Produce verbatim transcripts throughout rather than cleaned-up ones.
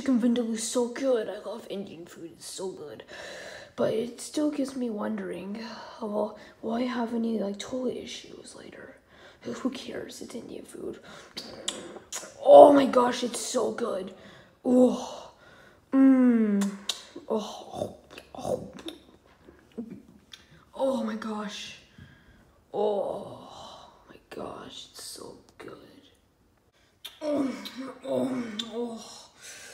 chicken vindaloo is so good. I love Indian food. It's so good. But it still gets me wondering, well, will I have any like toilet issues later? Who cares? It's Indian food. Oh my gosh, it's so good. Oh, mmm. Oh, oh, oh my gosh. Oh my gosh, it's so good. Oh, oh, oh,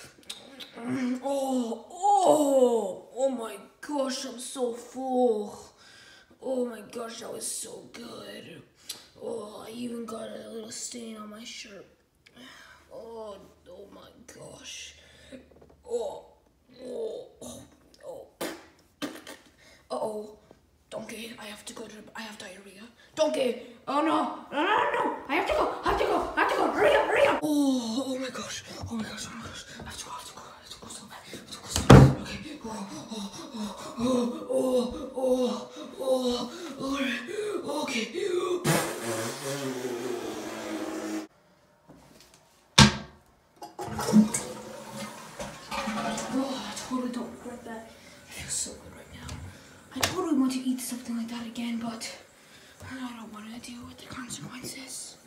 oh, oh, oh my gosh, I'm so full. Oh my gosh, that was so good. Oh, I even got a little stain on my shirt. Oh, oh my gosh. Oh, oh, oh, oh. Uh-oh. Donkey, I have to go to, I have diarrhea. Donkey, oh no, no, no, no, I have to go, I have to go, I have to go, hurry up, hurry up. Oh, oh my gosh, oh my gosh, oh my gosh, I have to go, I have to go, I have to go so bad, I have to go so bad. Okay, oh, oh, oh, oh, oh, oh, oh, all right, okay. Oh, I totally don't regret that. It feels so good right now. I totally want to eat something like that again, but I don't want to deal with the consequences.